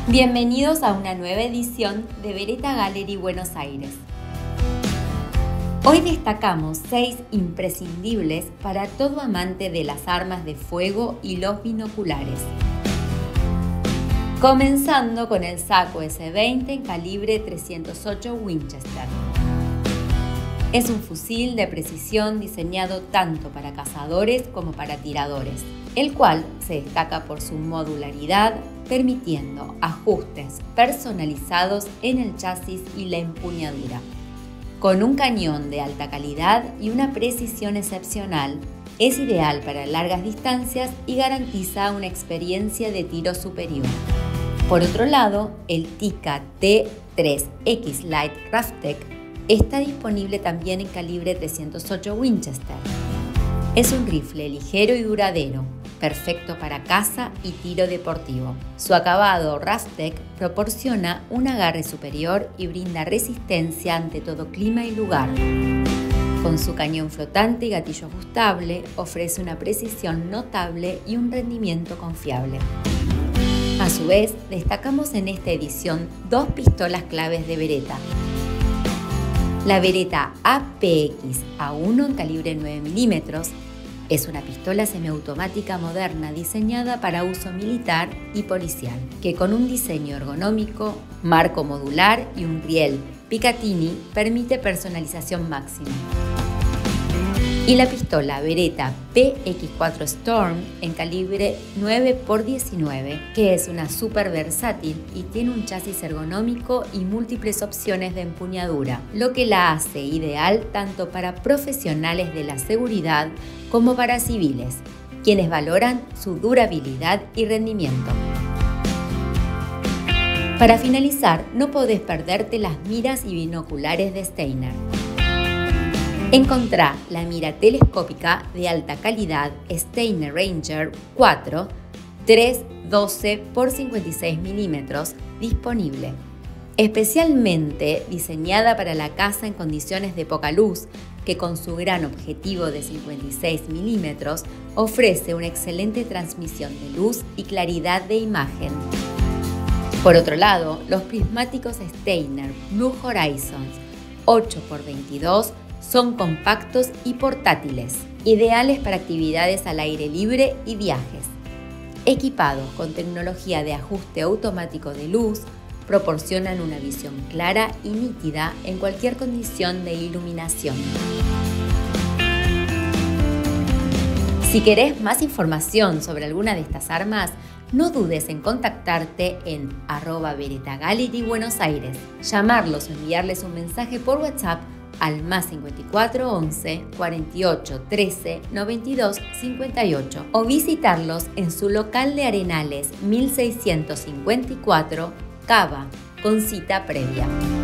Bienvenidos a una nueva edición de Beretta Gallery Buenos Aires. Hoy destacamos 6 imprescindibles para todo amante de las armas de fuego y los binoculares. Comenzando con el Sako S20 en calibre 308 Winchester. Es un fusil de precisión diseñado tanto para cazadores como para tiradores, el cual se destaca por su modularidad, permitiendo ajustes personalizados en el chasis y la empuñadura. Con un cañón de alta calidad y una precisión excepcional, es ideal para largas distancias y garantiza una experiencia de tiro superior. Por otro lado, el Tikka T3X Lite Raftec está disponible también en calibre 308 Winchester. Es un rifle ligero y duradero, perfecto para caza y tiro deportivo. Su acabado Raftec proporciona un agarre superior y brinda resistencia ante todo clima y lugar. Con su cañón flotante y gatillo ajustable, ofrece una precisión notable y un rendimiento confiable. A su vez, destacamos en esta edición 2 pistolas claves de Beretta. La Beretta APX A1 en calibre 9 mm es una pistola semiautomática moderna diseñada para uso militar y policial, que con un diseño ergonómico, marco modular y un riel Picatinny permite personalización máxima. Y la pistola Beretta PX4 Storm en calibre 9x19, que es una súper versátil y tiene un chasis ergonómico y múltiples opciones de empuñadura, lo que la hace ideal tanto para profesionales de la seguridad como para civiles, quienes valoran su durabilidad y rendimiento. Para finalizar, no podés perderte las miras y binoculares de Steiner. Encontrá la mira telescópica de alta calidad Steiner Ranger 4 312x56 mm disponible. Especialmente diseñada para la caza en condiciones de poca luz, que con su gran objetivo de 56 mm ofrece una excelente transmisión de luz y claridad de imagen. Por otro lado, los prismáticos Steiner Blue Horizons 8x22 son compactos y portátiles, ideales para actividades al aire libre y viajes. Equipados con tecnología de ajuste automático de luz, proporcionan una visión clara y nítida en cualquier condición de iluminación. Si querés más información sobre alguna de estas armas, no dudes en contactarte en @BerettaGallery Buenos Aires, llamarlos o enviarles un mensaje por WhatsApp al +54 11 48 13 92 58 o visitarlos en su local de Arenales 1654, Cava, con cita previa.